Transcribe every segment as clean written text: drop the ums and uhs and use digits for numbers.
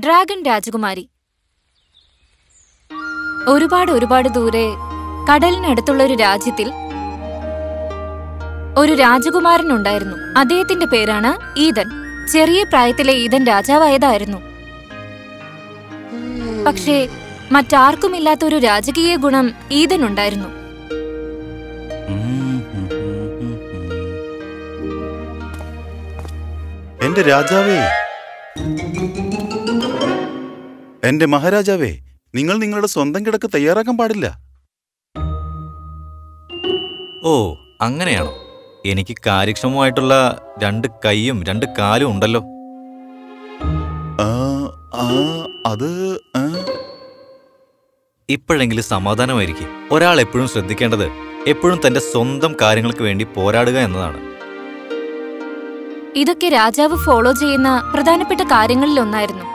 Dragon രാജകുമാരി. ഒരുപാട് ദൂരെ കടലിനടുത്തുള്ള ഒരു രാജ്യത്തിൽ ഒരു രാജകുമാരനുണ്ടായിരുന്നു. അദ്ദേഹത്തിന്റെ പേരാണ് ഈതൻ. ചെറിയ പ്രായത്തിലെ ഈതൻ രാജാവായതായിരുന്നു. പക്ഷേ മറ്റാർക്കുമില്ലാത്ത ഒരു രാജകീയ ഗുണം ഈതനുണ്ടായിരുന്നു. എന്റെ രാജാവേ, എന്റെ മഹാരാജാവേ, നിങ്ങൾ നിങ്ങളുടെ സ്വന്തം കിടക്ക് തയ്യാറാക്കാൻ പാടില്ല. ഓ, അങ്ങനെയാണോ? എനിക്ക് കാര്യക്ഷമമായിട്ടുള്ള 2 കൈയും 2 കാലും ഉണ്ടല്ലോ. അത് ഇപ്പോഴെങ്കിലും സമാധാനമായിരിക്കും. ഒരാൾ എപ്പോഴും ശ്രദ്ധിക്കേണ്ടത് എപ്പോഴും തന്റെ സ്വന്തം കാര്യങ്ങൾക്ക് വേണ്ടി പോരാടുക എന്നതാണ്. ഇതൊക്കെ രാജാവ് ഫോളോ ചെയ്യുന്ന പ്രധാനപ്പെട്ട കാര്യങ്ങളിലൊന്നായിരുന്നു.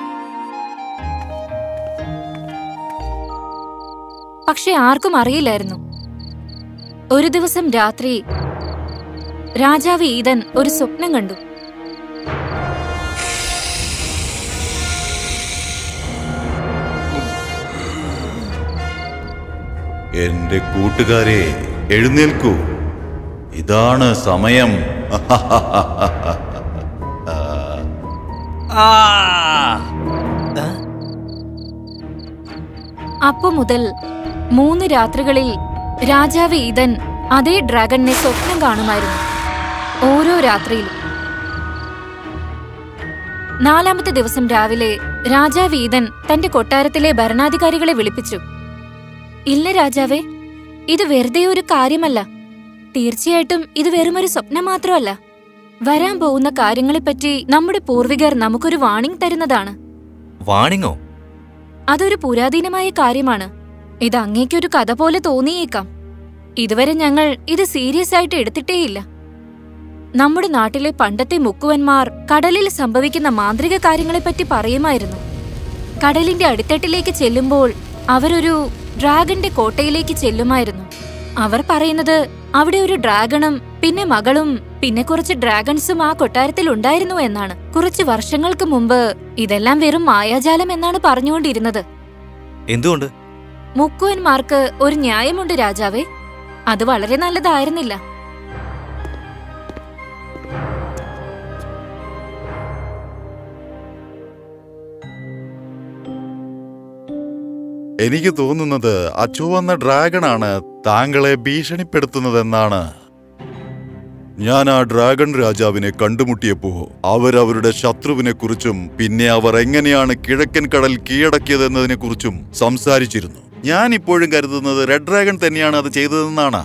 പക്ഷെ ആർക്കും അറിയില്ലായിരുന്നു. ഒരു ദിവസം രാത്രി രാജാവ് ഈതൻ ഒരു സ്വപ്നം കണ്ടു. എന്റെ കൂട്ടുകാരെ, എഴുന്നേൽക്കൂ, ഇതാണ് സമയം. അപ്പു മുതൽ 3 രാത്രികളിൽ രാജാവ് ഈതൻ അതേ ഡ്രാഗണിനെ സ്വപ്നം കാണുമായിരുന്നു. ഓരോ രാത്രിയിലും. 4ാമത്തെ ദിവസം രാവിലെ രാജാവ് ഈതൻ തന്റെ കൊട്ടാരത്തിലെ ഭരണാധികാരികളെ വിളിപ്പിച്ചു. ഇല്ല രാജാവേ, ഇത് വെറുതെ ഒരു കാര്യമല്ല. തീർച്ചയായിട്ടും ഇത് വെറുമൊരു സ്വപ്നം മാത്രമല്ല. വരാൻ പോകുന്ന കാര്യങ്ങളെപ്പറ്റി നമ്മുടെ പൂർവികർ നമുക്കൊരു വാണിംഗ് തരുന്നതാണ്. വാണിംഗോ? അതൊരു പുരാതനമായ കാര്യമാണ്. ഇത് അങ്ങേക്കൊരു കഥ പോലെ തോന്നിയേക്കാം. ഇതുവരെ ഞങ്ങൾ ഇത് സീരിയസ് ആയിട്ട് എടുത്തിട്ടേയില്ല. നമ്മുടെ നാട്ടിലെ പണ്ടത്തെ മുക്കുവന്മാർ കടലിൽ സംഭവിക്കുന്ന മാന്ത്രിക കാര്യങ്ങളെപ്പറ്റി പറയുമായിരുന്നു. കടലിന്റെ അടിത്തട്ടിലേക്ക് ചെല്ലുമ്പോൾ അവരൊരു ഡ്രാഗന്റെ കോട്ടയിലേക്ക് ചെല്ലുമായിരുന്നു. അവർ പറയുന്നത് അവിടെ ഒരു ഡ്രാഗണും പിന്നെ മകളും പിന്നെ കുറച്ച് ഡ്രാഗൺസും ആ കൊട്ടാരത്തിൽ ഉണ്ടായിരുന്നു എന്നാണ്. കുറച്ച് വർഷങ്ങൾക്ക് മുമ്പ് ഇതെല്ലാം വെറും മായാജാലം എന്നാണ് പറഞ്ഞുകൊണ്ടിരുന്നത്. എന്തുകൊണ്ട്? മുക്കുവന്മാർക്ക് ഒരു ന്യായമുണ്ട് രാജാവേ. അത് വളരെ നല്ലതായിരുന്നില്ല. എനിക്ക് തോന്നുന്നത് ആ ചുവന്ന ഡ്രാഗണാണ് താങ്കളെ ഭീഷണിപ്പെടുത്തുന്നതെന്നാണ്. ഞാൻ ആ ഡ്രാഗൺ രാജാവിനെ കണ്ടുമുട്ടിയപ്പോ അവരവരുടെ ശത്രുവിനെ കുറിച്ചും പിന്നെ അവർ എങ്ങനെയാണ് കിഴക്കൻ കടൽ കീഴടക്കിയതെന്നതിനെ കുറിച്ചും സംസാരിച്ചിരുന്നു. ഞാൻ ഇപ്പോഴും കരുതുന്നത് റെഡ് ഡ്രാഗൺ തന്നെയാണ് അത് ചെയ്തതെന്നാണ്.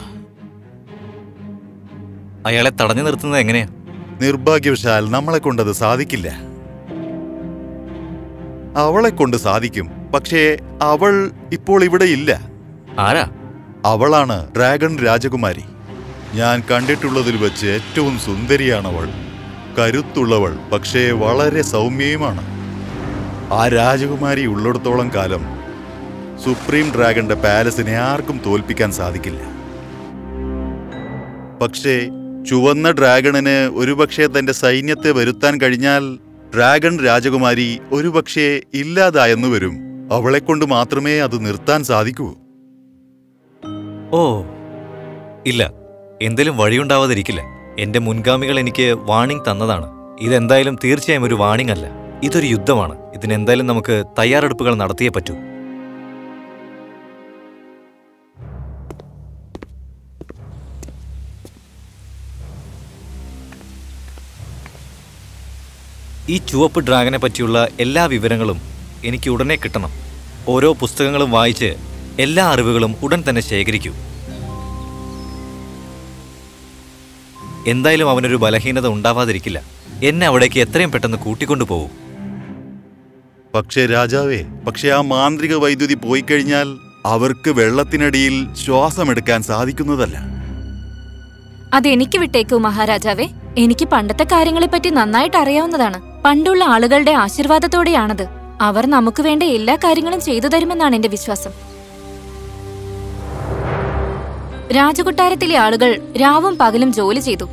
അയാളെ തടഞ്ഞു നിർത്തുന്നത് എങ്ങനെയാ? നിർഭാഗ്യവശാൽ നമ്മളെ കൊണ്ടത് സാധിക്കില്ല. അവളെ കൊണ്ട് സാധിക്കും, പക്ഷേ അവൾ ഇപ്പോൾ ഇവിടെ ഇല്ല. ആരാ? അവളാണ് ഡ്രാഗൺ രാജകുമാരി. ഞാൻ കണ്ടിട്ടുള്ളതിൽ വെച്ച് ഏറ്റവും സുന്ദരിയാണവൾ. കരുത്തുള്ളവൾ, പക്ഷേ വളരെ സൗമ്യയുമാണ്. ആ രാജകുമാരി ഉള്ളിടത്തോളം കാലം സുപ്രീം ഡ്രാഗന്റെ പാലസിനെ ആർക്കും തോൽപ്പിക്കാൻ സാധിക്കില്ല. പക്ഷേ ചുവന്ന ഡ്രാഗണിന് ഒരുപക്ഷെ തന്റെ സൈന്യത്തെ വരുത്താൻ കഴിഞ്ഞാൽ ഡ്രാഗൺ രാജകുമാരി ഒരുപക്ഷെ ഇല്ലാതായെന്നു വരും. അവളെക്കൊണ്ട് മാത്രമേ അത് നിർത്താൻ സാധിക്കൂ. ഓ ഇല്ല, എന്തേലും വഴിയുണ്ടാവാതിരിക്കില്ല. എന്റെ മുൻഗാമികൾ എനിക്ക് വാണിംഗ് തന്നതാണ്. ഇതെന്തായാലും തീർച്ചയായും ഒരു വാണിംഗ് അല്ല, ഇതൊരു യുദ്ധമാണ്. ഇതിനെന്തായാലും നമുക്ക് തയ്യാറെടുപ്പുകൾ നടത്തിയേ പറ്റൂ. ഈ ചുവപ്പ് ഡ്രാഗനെ പറ്റിയുള്ള എല്ലാ വിവരങ്ങളും എനിക്ക് ഉടനെ കിട്ടണം. ഓരോ പുസ്തകങ്ങളും വായിച്ച് എല്ലാ അറിവുകളും ഉടൻ തന്നെ ശേഖരിക്കൂ. എന്തായാലും അവനൊരു ബലഹീനത ഉണ്ടാവാതിരിക്കില്ല. എന്നെ അവിടേക്ക് എത്രയും പെട്ടെന്ന് കൂട്ടിക്കൊണ്ടുപോകൂ. പക്ഷേ രാജാവേ, പക്ഷെ ആ മാന്ത്രിക വൈദ്യുതി പോയി കഴിഞ്ഞാൽ അവർക്ക് വെള്ളത്തിനടിയിൽ ശ്വാസമെടുക്കാൻ സാധിക്കുന്നതല്ല. അതെനിക്ക് വിട്ടേക്കൂ മഹാരാജാവേ. എനിക്ക് പണ്ടത്തെ കാര്യങ്ങളെപ്പറ്റി നന്നായിട്ട് അറിയാവുന്നതാണ്. പണ്ടുള്ള ആളുകളുടെ ആശീർവാദത്തോടെയാണത്. അവർ നമുക്ക് വേണ്ട എല്ലാ കാര്യങ്ങളും ചെയ്തു തരുമെന്നാണ് എന്റെ വിശ്വാസം. രാജകൊട്ടാരത്തിലെ ആളുകൾ രാവും പകലും ജോലി ചെയ്തു.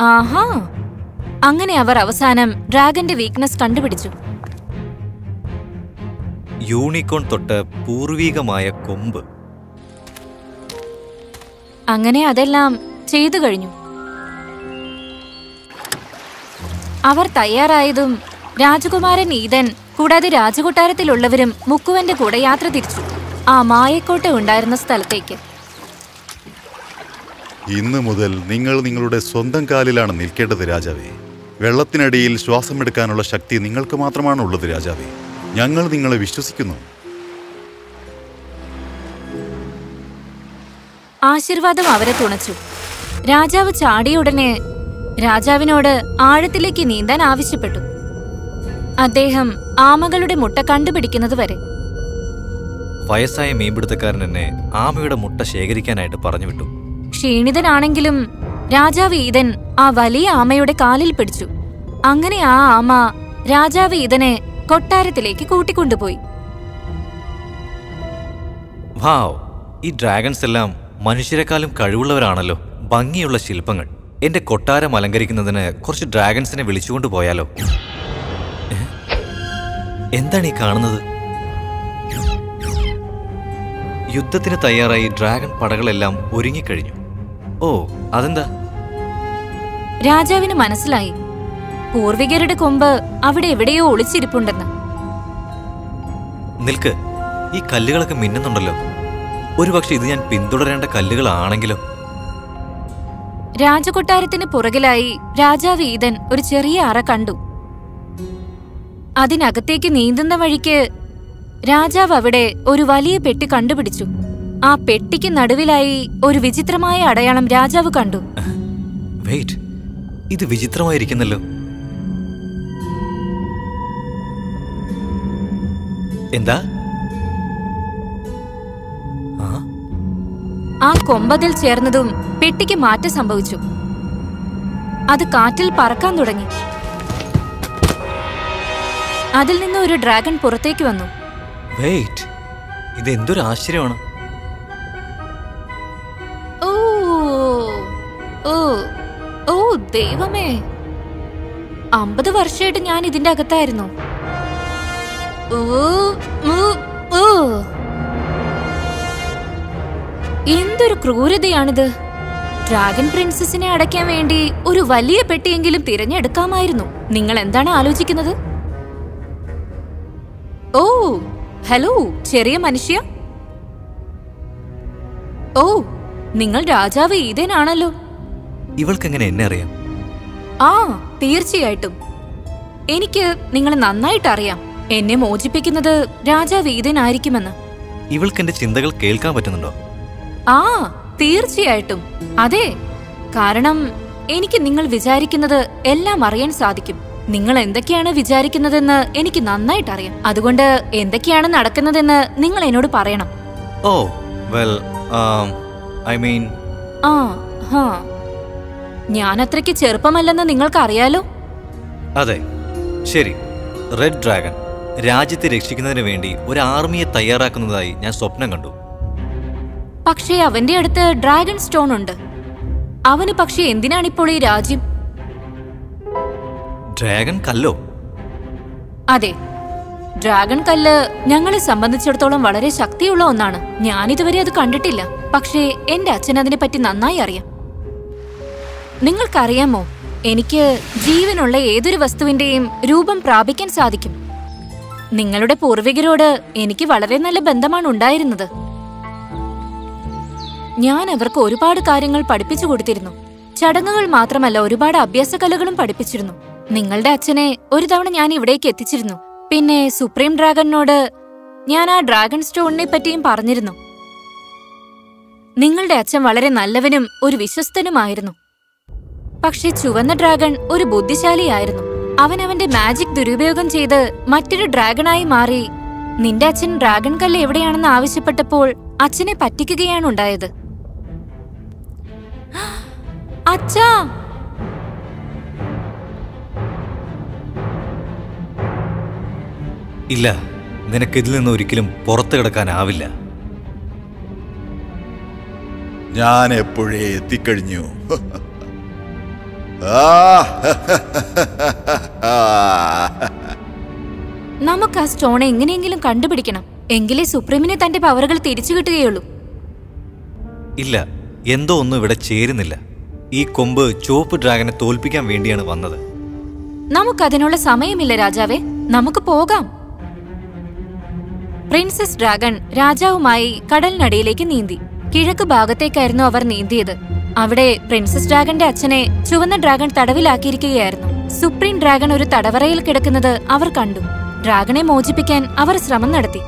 ആഹാ, അങ്ങനെ അവർ അവസാനം ഡ്രാഗന്റെ വീക്ക്നെസ് കണ്ടുപിടിച്ചു. യൂണിക്കോൺ തൊട്ട് പൂർവീകമായ കൊമ്പ്. അങ്ങനെ അതെല്ലാം ചെയ്തു കഴിഞ്ഞു. അവർ തയ്യാറായതും രാജകുമാരൻ ഈതൻ കൂടാതെ രാജകൊട്ടാരത്തിലുള്ളവരും മുക്കുവന്റെ കൂടെ യാത്ര തിരിച്ചു ആ മായക്കോട്ട ഉണ്ടായിരുന്ന സ്ഥലത്തേക്ക്. ഇന്നു മുതൽ നിങ്ങൾ നിങ്ങളുടെ സ്വന്തം കാലിലാണ് നിൽക്കേണ്ടത് രാജാവേ. വെള്ളത്തിനടിയിൽ ശ്വാസമെടുക്കാനുള്ള ശക്തി നിങ്ങൾക്ക് മാത്രമാണ് ഉള്ളത് രാജാവേ. ഞങ്ങൾ നിങ്ങളെ വിശ്വസിക്കുന്നു. ആശീർവാദം അവരെ തുണച്ചു. രാജാവ് ചാടിയുടനെ രാജാവിനോട് ആഴത്തിലേക്ക് നീന്താൻ ആവശ്യപ്പെട്ടു. അദ്ദേഹം ആമകളുടെ മുട്ട കണ്ടുപിടിക്കുന്നത് വരെ. വയസ്സായ മീൻപിടുത്തക്കാരൻ എന്നെ ആമയുടെ മുട്ട ശേഖരിക്കാനായിട്ട് പറഞ്ഞു വിട്ടു. ക്ഷീണിതനാണെങ്കിലും രാജാവ് ഈതൻ ആ വലിയ ആമയുടെ കാലിൽ പിടിച്ചു. അങ്ങനെ ആ ആമ രാജാവ് ഈതനെ കൊട്ടാരത്തിലേക്ക് കൂട്ടിക്കൊണ്ടുപോയി. വാവ്, ഈ ഡ്രാഗൺസ് എല്ലാം മനുഷ്യരെക്കാളും കഴിവുള്ളവരാണല്ലോ. ഭംഗിയുള്ള ശില്പങ്ങൾ. എന്റെ കൊട്ടാരം അലങ്കരിക്കുന്നതിന് കുറച്ച് ഡ്രാഗൺസിനെ വിളിച്ചുകൊണ്ടു പോയാലോ? എന്താണ് ഈ കാണുന്നത്? യുദ്ധത്തിന് തയ്യാറായി ഡ്രാഗൺ പടകളെല്ലാം ഒരുങ്ങിക്കഴിഞ്ഞു. ഓ, അതെന്താ? രാജാവിന് മനസ്സിലായി പൂർവികരുടെ കൊമ്പ് അവിടെ എവിടെയോ ഒളിച്ചിരിപ്പുണ്ടെന്ന്. നിൽക്ക്, ഈ കല്ലുകളൊക്കെ മിന്നുന്നുണ്ടല്ലോ. ഒരുപക്ഷെ ഇത് ഞാൻ പിന്തുടരേണ്ട കല്ലുകളാണെങ്കിലോ? രാജകൊട്ടാരത്തിന് പുറകിലായി രാജാവ് ഈതൻ ഒരു ചെറിയ അറ കണ്ടു. അതിനകത്തേക്ക് നീന്തുന്ന വഴിക്ക് രാജാവ് അവിടെ ഒരു വലിയ പെട്ടി കണ്ടുപിടിച്ചു. ആ പെട്ടിക്ക് നടുവിലായി ഒരു വിചിത്രമായ അടയാളം രാജാവ് കണ്ടു. വെയിറ്റ്, ഇത് വിചിത്രമായിരിക്കുന്നല്ലോ. എന്താ? ആ കൊമ്പതിൽ ചേർന്നതും പെട്ടിക്ക് മാറ്റം സംഭവിച്ചു. അത് കാറ്റിൽ പറക്കാൻ തുടങ്ങി. അതിൽ നിന്ന് ഒരു ഡ്രാഗൺ പുറത്തേക്ക് വന്നു. വെയിറ്റ്, ഇത് എന്തൊരു ആശ്ചര്യമാണ്. ഓ ഓ ഓ ദൈവമേ, 50 വർഷമായിട്ട് ഞാൻ ഇതിന്റെ അകത്തായിരുന്നു. എന്തൊരു ക്രൂരതയാണിത്. ഡ്രാഗൺ പ്രിൻസസിനെ അടയ്ക്കാൻ വേണ്ടി ഒരു വലിയ പെട്ടിയെങ്കിലും തിരഞ്ഞെടുക്കാമായിരുന്നു. നിങ്ങൾ എന്താണ് ആലോചിക്കുന്നത്? ഓ ഹലോ ചെറിയ മനുഷ്യ. ഓ, നിങ്ങൾ രാജാവ് ഈതനാണല്ലോ. ഇവൾക്കെങ്ങനെ എന്നെ അറിയാം? ആ, തീർച്ചയായിട്ടും എനിക്ക് നിങ്ങളെ നന്നായിട്ട് അറിയാം. എന്നെ മോചിപ്പിക്കുന്നത് രാജാവ് ഈതനായിരിക്കുമെന്ന്. ഇവൾക്ക് എന്റെ ചിന്തകൾ കേൾക്കാൻ പറ്റുന്നുണ്ടോ? ആ, തീർച്ചയായിട്ടും അതെ. കാരണം എനിക്ക് നിങ്ങൾ വിചാരിക്കുന്നത് എല്ലാം അറിയാൻ സാധിക്കും. നിങ്ങൾ എന്തൊക്കെയാണ് വിചാരിക്കുന്നതെന്ന് എനിക്ക് നന്നായിട്ടറിയാം. അതുകൊണ്ട് എന്തൊക്കെയാണ് നടക്കുന്നതെന്ന് നിങ്ങൾ എന്നോട് പറയണം. ഓ വെൽ, ഐ മീൻ, ആ ഹാ, ഞാൻ അത്രയ്ക്ക് ചെറുപ്പമല്ലെന്ന് നിങ്ങൾക്കറിയാലോ. അതെ, ശരി. റെഡ് ഡ്രാഗൺ രാജ്യത്തെ രക്ഷിക്കുന്നതിന് വേണ്ടി ഒരു ആർമിയെ തയ്യാറാക്കുന്നതായി ഞാൻ സ്വപ്നം കണ്ടു. പക്ഷേ അവന്റെ അടുത്ത് ഡ്രാഗൺ സ്റ്റോൺ ഉണ്ട്. അവന് പക്ഷേ എന്തിനാണിപ്പോൾ ഈ രാജ്യം? ഡ്രാഗൺ കല്ലോ? അതെ, ഡ്രാഗൺ കല്ല് ഞങ്ങളെ സംബന്ധിച്ചിടത്തോളം വളരെ ശക്തിയുള്ള ഒന്നാണ്. ഞാനിതുവരെ അത് കണ്ടിട്ടില്ല. പക്ഷേ എന്റെ അച്ഛൻ അതിനെപ്പറ്റി നന്നായി അറിയാം. നിങ്ങൾക്കറിയാമോ, എനിക്ക് ജീവനുള്ള ഏതൊരു വസ്തുവിന്റെയും രൂപം പ്രാപിക്കാൻ സാധിക്കും. നിങ്ങളുടെ പൂർവികരോട് എനിക്ക് വളരെ നല്ല ബന്ധമാണ് ഉണ്ടായിരുന്നത്. ഞാൻ അവർക്ക് ഒരുപാട് കാര്യങ്ങൾ പഠിപ്പിച്ചു കൊടുത്തിരുന്നു. ചടങ്ങുകൾ മാത്രമല്ല, ഒരുപാട് അഭ്യാസ കലകളും പഠിപ്പിച്ചിരുന്നു. നിങ്ങളുടെ അച്ഛനെ ഒരു തവണ ഞാൻ ഇവിടേക്ക് എത്തിച്ചിരുന്നു. പിന്നെ സുപ്രീം ഡ്രാഗണിനോട് ഞാൻ ആ ഡ്രാഗൺ സ്റ്റോണിനെ പറ്റിയും പറഞ്ഞിരുന്നു. നിങ്ങളുടെ അച്ഛൻ വളരെ നല്ലവനും ഒരു വിശ്വസ്തനുമായിരുന്നു. പക്ഷെ ചുവന്ന ഡ്രാഗൺ ഒരു ബുദ്ധിശാലിയായിരുന്നു. അവൻ അവന്റെ മാജിക് ദുരുപയോഗം ചെയ്ത് മറ്റൊരു ഡ്രാഗണായി മാറി. നിന്റെ അച്ഛൻ ഡ്രാഗൺ കല്ല് എവിടെയാണെന്ന് ആവശ്യപ്പെട്ടപ്പോൾ അച്ഛനെ പറ്റിക്കുകയാണ് ഉണ്ടായത്. അച്ഛാ, ഇല്ല, നിനക്കിതിൽ നിന്ന് ഒരിക്കലും പുറത്തു കിടക്കാനാവില്ല. ഞാൻ എപ്പോഴേ എത്തിക്കഴിഞ്ഞു. നമുക്ക് ആ സ്റ്റോണെ എങ്ങനെയെങ്കിലും കണ്ടുപിടിക്കണം. എങ്കിലേ സുപ്രീമിനെ തന്റെ പവറുകൾ തിരിച്ചു കിട്ടുകയുള്ളൂ. ഇല്ല, എന്തോ ഒന്നും ഇവിടെ ചേരുന്നില്ല. ഈ കൊമ്പ് ചുവപ്പ് ഡ്രാഗനെ തോൽപ്പിക്കാൻ വേണ്ടിയാണ് വന്നത്. നമുക്കതിനുള്ള സമയമില്ല രാജാവേ, നമുക്ക് പോകാം. പ്രിൻസസ് ഡ്രാഗൺ രാജാവുമായി കടലിനടിയിലേക്ക് നീന്തി. കിഴക്ക് ഭാഗത്തേക്കായിരുന്നു അവർ നീന്തിയത്. അവിടെ പ്രിൻസസ് ഡ്രാഗന്റെ അച്ഛനെ ചുവന്ന ഡ്രാഗൺ തടവിലാക്കിയിരിക്കുകയായിരുന്നു. സുപ്രീം ഡ്രാഗൺ ഒരു തടവറയിൽ കിടക്കുന്നത് അവർ കണ്ടു. ഡ്രാഗണെ മോചിപ്പിക്കാൻ അവർ ശ്രമം നടത്തി.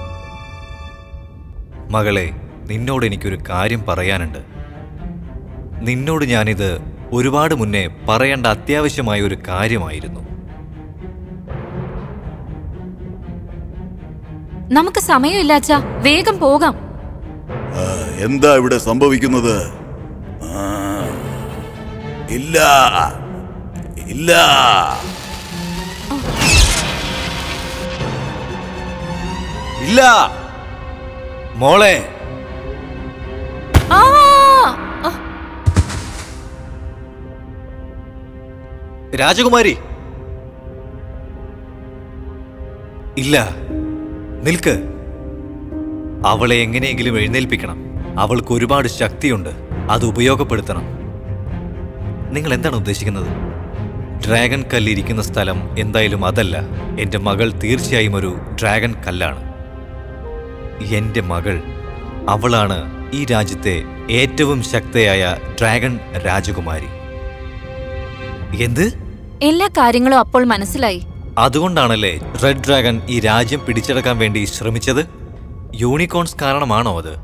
മകളെ, നിന്നോട് എനിക്കൊരു കാര്യം പറയാനുണ്ട്. നിന്നോട് ഞാനിത് ഒരുപാട് മുന്നേ പറയേണ്ട അത്യാവശ്യമായ ഒരു കാര്യമായിരുന്നു. നമുക്ക് സമയമില്ല അച്ഛാ, വേഗം പോകാം. എന്താ ഇവിടെ സംഭവിക്കുന്നത്? ഇല്ല ഇല്ല, ഇല്ല മോളെ. രാജകുമാരി, ഇല്ല, നിൽക്ക്. അവളെ എങ്ങനെയെങ്കിലും എഴുന്നേൽപ്പിക്കണം. അവൾക്ക് ഒരുപാട് ശക്തിയുണ്ട്, അത് ഉപയോഗപ്പെടുത്തണം. നിങ്ങൾ എന്താണ് ഉദ്ദേശിക്കുന്നത്? ഡ്രാഗൺ കല്ലിരിക്കുന്ന സ്ഥലം എന്തായാലും അതല്ല. എൻ്റെ മകൾ തീർച്ചയായും ഒരു ഡ്രാഗൺ കല്ലാണ്. എൻ്റെ മകൾ, അവളാണ് ഈ രാജ്യത്തെ ഏറ്റവും ശക്തയായ ഡ്രാഗൺ രാജകുമാരി. എന്ത്? എല്ലാ കാര്യങ്ങളും അപ്പോൾ മനസ്സിലായി. അതുകൊണ്ടാണല്ലേ റെഡ് ഡ്രാഗൺ ഈ രാജ്യം പിടിച്ചെടുക്കാൻ വേണ്ടി ശ്രമിച്ചത്? യൂണിക്കോൺസ് കാരണമാണോ അത്?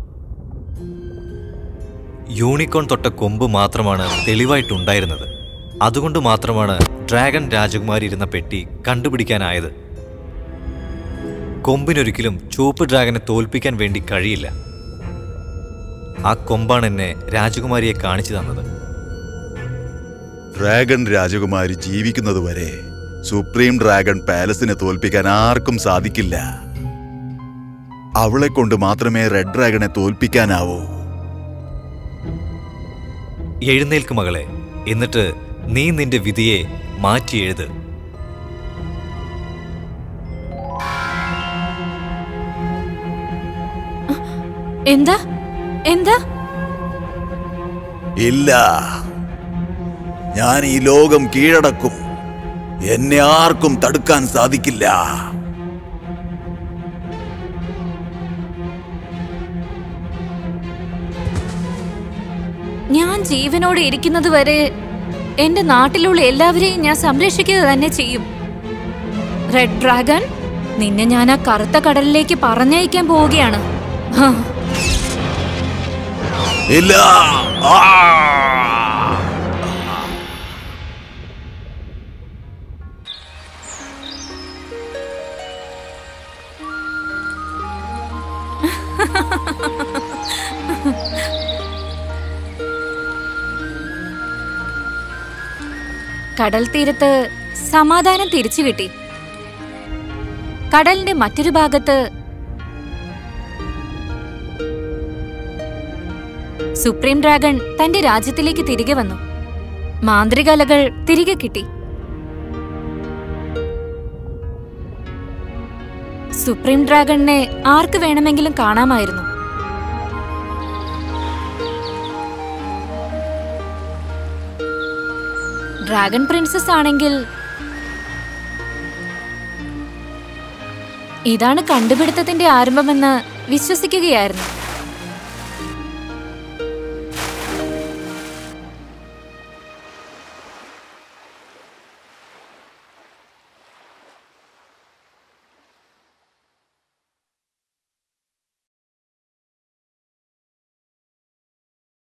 യൂണിക്കോൺ തൊട്ട കൊമ്പ് മാത്രമാണ് തെളിവായിട്ടുണ്ടായിരുന്നത്. അതുകൊണ്ട് മാത്രമാണ് ഡ്രാഗൺ രാജകുമാരി ഇരുന്ന പെട്ടി കണ്ടുപിടിക്കാനായത്. കൊമ്പിനൊരിക്കലും ചുവപ്പ് ഡ്രാഗനെ തോൽപ്പിക്കാൻ വേണ്ടി കഴിയില്ല. ആ കൊമ്പാണ് എന്നെ രാജകുമാരിയെ കാണിച്ചു തന്നത്. ഡ്രാഗൺ രാജകുമാരി ജീവിക്കുന്നതുവരെ സുപ്രീം ഡ്രാഗൺ പാലസിനെ തോൽപ്പിക്കാൻ ആർക്കും സാധിക്കില്ല. അവളെ കൊണ്ട് മാത്രമേ റെഡ് ഡ്രാഗണെ തോൽപ്പിക്കാനാവൂ. എഴുന്നേൽക്ക് മകളെ, എന്നിട്ട് നീ നിന്റെ വിധിയെ മാറ്റി എഴുത്. എന്താ എന്താ? ഇല്ല, ഞാൻ ഈ ലോകം കീഴടക്കും. എന്നെ ആർക്കും തടുക്കാൻ സാധിക്കില്ല. ഞാൻ ജീവനോടെ ഇരിക്കുന്നതുവരെ എന്റെ നാട്ടിലുള്ള എല്ലാവരെയും ഞാൻ സംരക്ഷിക്കുക തന്നെ ചെയ്യും. റെഡ് ഡ്രാഗൺ, നിന്നെ ഞാൻ ആ കറുത്ത കടലിലേക്ക് പറഞ്ഞയക്കാൻ പോവുകയാണ്. ഇല്ല. കടൽ തീരത്ത് സമാധാനം തിരിച്ചു കിട്ടി. കടലിന്റെ മറ്റൊരു ഭാഗത്ത് സുപ്രീം ഡ്രാഗൺ തന്റെ രാജ്യത്തിലേക്ക് തിരികെ വന്നു. മാന്ത്രികലകൾ തിരികെ കിട്ടി. സുപ്രീം ഡ്രാഗണിനെ ആർക്ക് വേണമെങ്കിലും കാണാമായിരുന്നു. ഡ്രാഗൺ പ്രിൻസസ് ആണെങ്കിൽ ഇതാണ് കണ്ടുപിടുത്തത്തിന്റെ ആരംഭമെന്ന് വിശ്വസിക്കുകയായിരുന്നു.